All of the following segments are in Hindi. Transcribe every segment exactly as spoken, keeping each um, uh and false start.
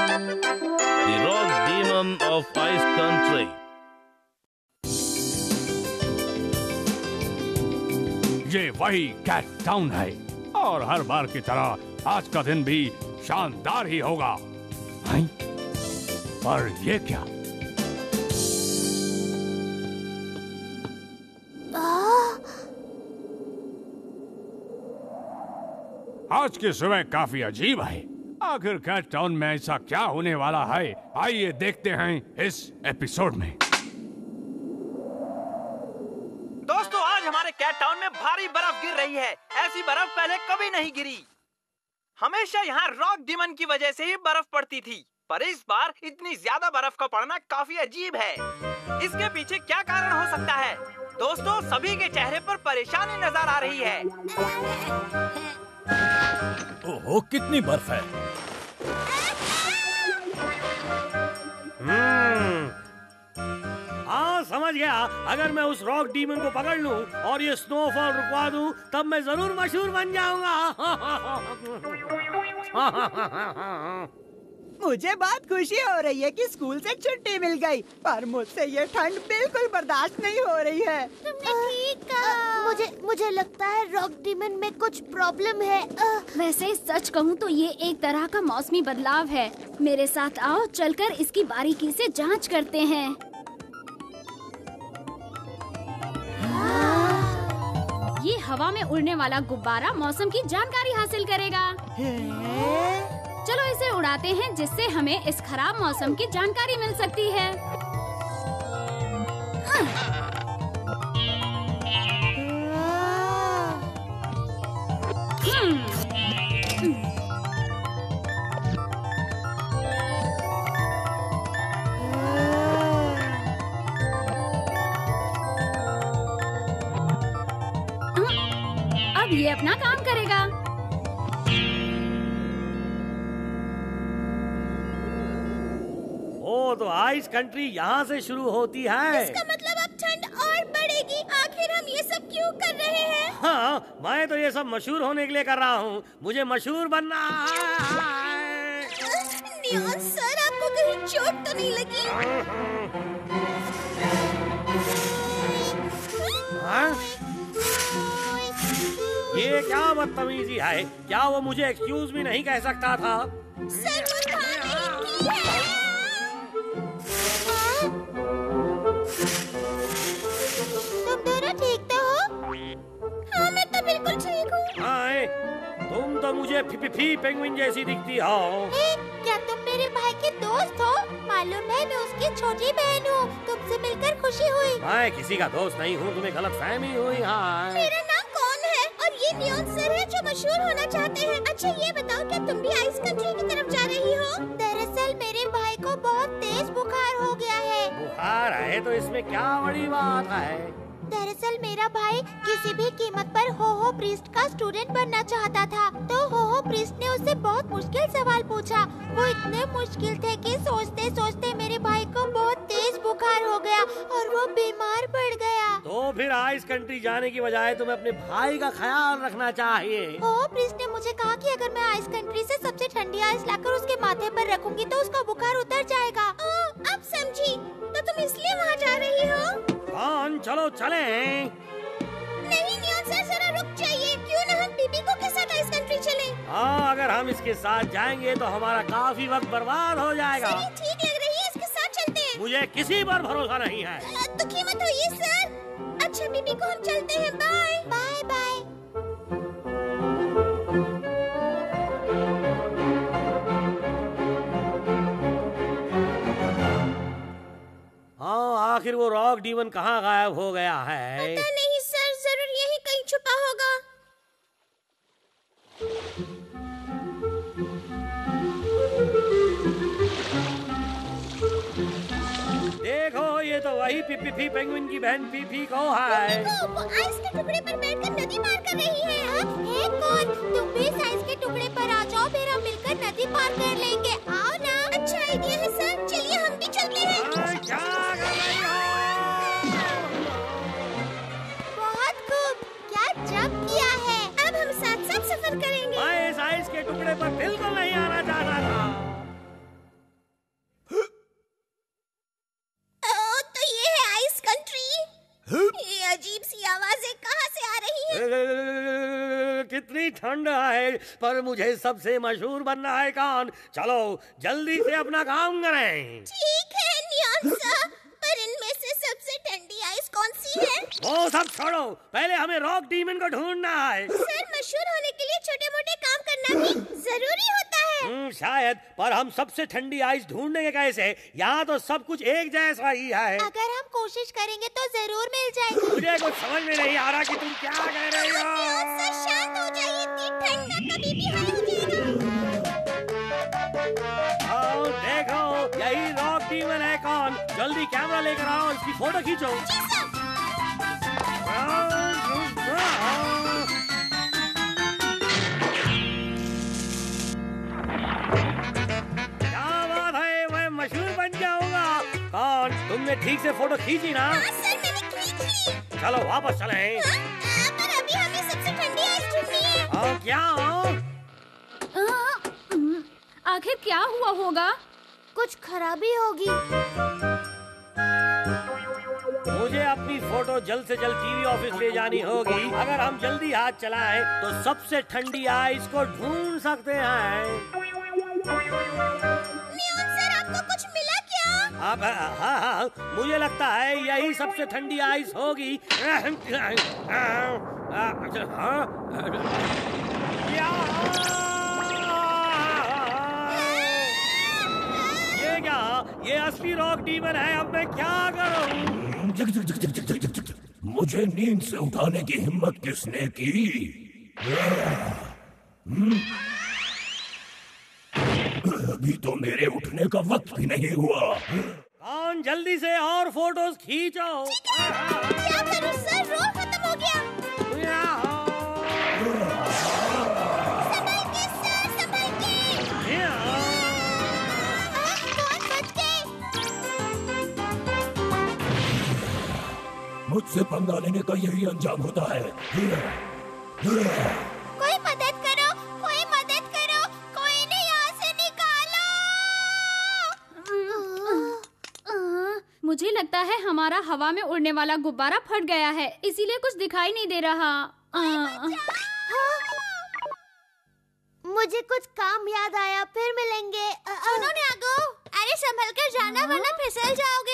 The Rock Demon of Ice Country. ये वही कैट टाउन है और हर बार की तरह आज का दिन भी शानदार ही होगा। हैं? पर ये क्या? आज की सुबह काफी अजीब है। आखिर कैट टाउन में ऐसा क्या होने वाला है, आइए देखते हैं इस एपिसोड में। दोस्तों, आज हमारे कैट टाउन में भारी बर्फ गिर रही है। ऐसी बर्फ पहले कभी नहीं गिरी। हमेशा यहाँ रॉक डीमन की वजह से ही बर्फ पड़ती थी, पर इस बार इतनी ज्यादा बर्फ का पड़ना काफी अजीब है। इसके पीछे क्या कारण हो सकता है? दोस्तों, सभी के चेहरे पर परेशानी नजर आ रही है। ओहो, कितनी बर्फ है। हम्म, हाँ समझ गया। अगर मैं उस रॉक डीमन को पकड़ लूं और ये स्नोफॉल रुकवा दूं, तब मैं जरूर मशहूर बन जाऊंगा। मुझे बहुत खुशी हो रही है कि स्कूल से छुट्टी मिल गई, पर मुझसे ये ठंड बिल्कुल बर्दाश्त नहीं हो रही है। तुमने ठीक कहा। मुझे मुझे लगता है रॉक डीमन में कुछ प्रॉब्लम है। वैसे सच कहूँ तो ये एक तरह का मौसमी बदलाव है। मेरे साथ आओ, चलकर इसकी बारीकी से जांच करते हैं। ये हवा में उड़ने वाला गुब्बारा मौसम की जानकारी हासिल करेगा। चलो इसे उड़ाते हैं, जिससे हमें इस खराब मौसम की जानकारी मिल सकती है। अब ये अपना काम करेगा। ओ, तो आइस कंट्री यहाँ से शुरू होती है। इसका मतलब अब ठंड और बढ़ेगी। आखिर हम ये सब क्यों कर रहे हैं? हाँ, मैं तो ये सब मशहूर होने के लिए कर रहा हूँ। मुझे मशहूर बनना है। नियॉन सर, आपको कहीं चोट तो नहीं लगी? हाँ? ये क्या बदतमीजी है? क्या वो मुझे एक्सक्यूज भी नहीं कह सकता था? सर, वो था नहीं की है। तुम दोनों ठीक तो हो? हाँ, मैं तो बिल्कुल ठीक हूँ। हाँ, तुम तो मुझे फी, फी, फी पेंगुइन जैसी दिखती हो। ए, क्या तुम मेरे भाई के दोस्त हो? मालूम है, मैं उसकी छोटी बहन हूँ। तुमसे मिलकर खुशी हुई। मैं किसी का दोस्त नहीं हूँ, तुम्हें गलत फहमी हुई। हाँ, मेरा नाम कौन है? और ये नियॉन सर है जो मशहूर होना चाहते हैं। अच्छा ये बताओ, क्या तुम भी आइस कंट्री की तरफ जा रही हो? दरअसल मेरे भाई को बहुत तेज बुखार हो गया है। बुखार है तो इसमें क्या बड़ी बात है? दरअसल मेरा भाई किसी भी कीमत पर हो हो प्रीस्ट का स्टूडेंट बनना चाहता था, तो हो हो प्रीस्ट ने उससे बहुत मुश्किल सवाल पूछा। वो इतने मुश्किल थे कि सोचते सोचते मेरे भाई को बहुत तेज बुखार हो गया और वो बीमार पड़ गया। तो फिर आइस कंट्री जाने की बजाय तुम्हें अपने भाई का ख्याल रखना चाहिए। हो हो प्रीस्ट ने मुझे कहा कि अगर मैं आइस कंट्री से सबसे ठंडी आइस लाकर उसके माथे पर रखूंगी तो उसका बुखार उतर जाएगा। ओ, अब समझी। तो तुम इसलिए वहाँ जा रही हो? कौन? चलो चले। नहीं नियॉन सर, जरा रुक जाइए। क्यों ना हम बीबी को के साथ आइस कंट्री चलें? हाँ, अगर हम इसके साथ जाएंगे तो हमारा काफी वक्त बर्बाद हो जाएगा। सर, ये ठीक लग रही है, इसके साथ चलते हैं। मुझे किसी पर भरोसा नहीं है। दुखी मत होइए सर। अच्छा बीबी को हम चलते हैं। Bye bye bye. हाँ, आखिर वो रॉक डीमन कहाँ गायब हो गया है? पता नहीं सर, जरूर यहीं कहीं छुपा होगा। देखो, ये तो वही पी पी पेंगुइन की बहन पी पी को है। देखो, वो आइस के टुकड़े पर बैठकर नदी पार कर रही है। हाँ? हे कौन? तुम भी इस आइस के टुकड़े पर आ जाओ, फिर हम मिलकर नदी पार कर लेंगे। आओ ना। अच्छा आइडिया है सर, चलिए हम भी चलते हैं। क्या कर रही हो? बहुत खूब, क्या जंप किया है। अब हम साथ साथ सफर करेंगे। मैं इस आइस के टुकड़े पर बिल्कुल नहीं आना चाहता था। ठंड है, पर मुझे सबसे मशहूर बनना है कौन। चलो जल्दी से अपना काम करें। ठीक है नियॉन सर, पर इनमें से सबसे ठंडी आइस कौन सी है? वो सब छोड़ो, पहले हमें रॉक डीमन को ढूंढना है। सर मशहूर होने के लिए छोटे मोटे काम करना भी जरूरी होता है। हम्म, शायद, पर हम सबसे ठंडी आइस ढूंढेंगे कैसे? यहाँ तो सब कुछ एक जैसा ही है। अगर हम कोशिश करेंगे तो जरूर मिल जाएगी। मुझे कुछ समझ में नहीं आ रहा कि तुम क्या कह रही हो। सर शांत हो जाइए, इतनी ठंड में कभी भी हाल हो जाएगा। आओ देखो, यही रॉक डीमन है कौन। जल्दी कैमरा लेकर आओ, इसकी फोटो खींचो। क्या बात है, मैं मशहूर बन जाऊंगा। कौन, तुमने ठीक से फोटो खींची ना? हाँ सर, मैंने खींच ली। चलो वापस चलें। हाँ, आ, पर अभी हमें सबसे ठंडी आइस ढूंढनी है। और क्या हो? आखिर क्या हुआ होगा? कुछ खराबी होगी। मुझे अपनी फोटो जल्द से जल्द टीवी ऑफिस ले जानी होगी। अगर हम जल्दी हाथ चलाएं तो सबसे ठंडी आइस को ढूंढ सकते हैं। नियॉन सर, आपको कुछ मिला क्या? अब हाँ हाँ, मुझे लगता है यही सबसे ठंडी आइस होगी। ये क्या? ये असली रॉक डीमन है। अब मैं क्या करूं? जग जग जग जग जग जग जग। मुझे नींद से उठाने की हिम्मत किसने की? अभी तो मेरे उठने का वक्त भी नहीं हुआ। कौन, जल्दी से और फोटोज खींचो। क्या करूं सर, रोल खत्म हो गया। संभल के सर, संभल के। कौन बच गए? मुझसे पंगा लेने का यही अंजाम होता है। कोई मदद करो, कोई मदद करो, कोई इन्हें यहाँ से निकालो। मुझे लगता है हमारा हवा में उड़ने वाला गुब्बारा फट गया है, इसीलिए कुछ दिखाई नहीं दे रहा। हाँ। मुझे कुछ काम याद आया, फिर मिलेंगे। सुनो न्यागो, अरे संभल कर जाना वरना फिसल जाओगे।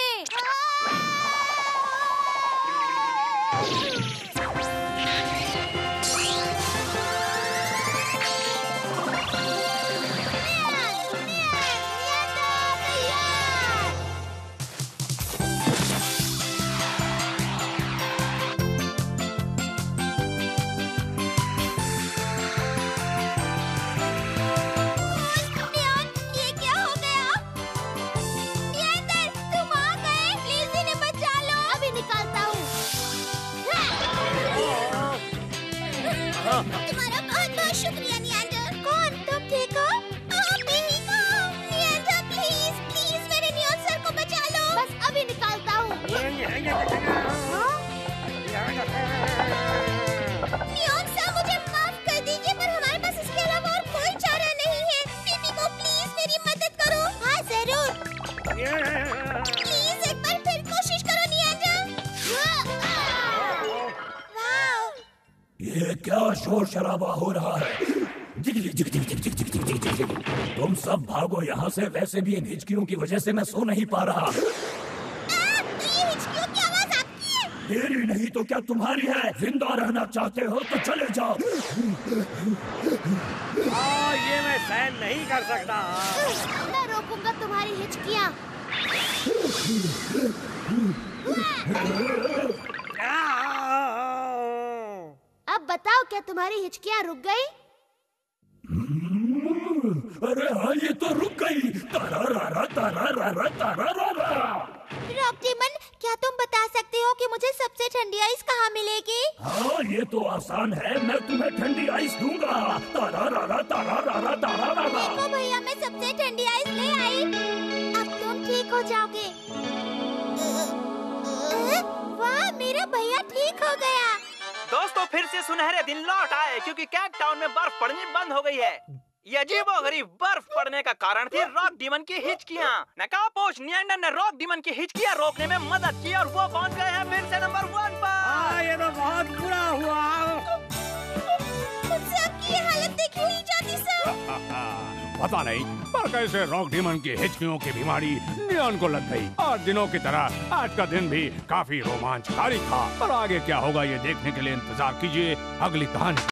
तुम्हारा बहुत बहुत शुक्रिया नियॉन। कौन, तुम ठीक हो? आप ठीक हो? नियॉन प्लीज प्लीज मेरे नियॉन सर को बचा लो। बस अभी निकालता हूँ। नियॉन सर मुझे माफ कर दीजिए, पर हमारे पास इसके अलावा और कोई चारा नहीं है। मिमिको प्लीज मेरी मदद करो। हाँ जरूर, प्लीज एक बार फिर कोशिश करो नियॉन। ये क्या शोर शराबा हो रहा है? जिग जिग जिग जिग जिग जिग जिग जिग जिग जिग। तुम सब भागो यहाँ से, वैसे भी इन हिचकियों की वजह से मैं सो नहीं पा रहा। आ, तो ये हिचकियों की आवाज आपकी है? मेरी नहीं तो क्या तुम्हारी है? जिंदा रहना चाहते हो तो चले जाओ। आ, ये मैं सहन नहीं कर सकता। मैं रोकूंगा तुम्हारी हिचकियाँ। अब बताओ, क्या तुम्हारी हिचकियाँ रुक गई? अरे हाँ, ये तो रुक गई। तारा रा तारा रा तारा रा। रॉक डीमन, क्या तुम बता सकते हो कि मुझे सबसे ठंडी आइस कहाँ मिलेगी? हाँ, ये तो आसान है, मैं तुम्हें ठंडी आइस दूंगा। तारा रा तारा रा तारा रा। देखो भैया, मैं सबसे ठंडी आइस ले आई। अब तुम ठीक हो जाओगे। वाह, मेरा भैया ठीक हो गया। दोस्तों, फिर से सुनहरे दिन लौट आए क्योंकि कैट टाउन में बर्फ पड़नी बंद हो गई है। ये अजीबोगरीब बर्फ पड़ने का कारण थी रॉक डीमन की हिचकियाँ। नकापोश नियॉन्डर ने रॉक डीमन की हिचकियाँ रोकने में मदद की और वो पहुँच गए हैं फिर से नंबर वन पर। आ, ये तो बहुत बुरा हुआ। मुझसे अब की पता नहीं, पर कैसे रॉक डीमन की हिचकियों की बीमारी नियॉन को लग गई और दिनों की तरह आज का दिन भी काफी रोमांचकारी था। पर आगे क्या होगा ये देखने के लिए इंतजार कीजिए अगली कहानी।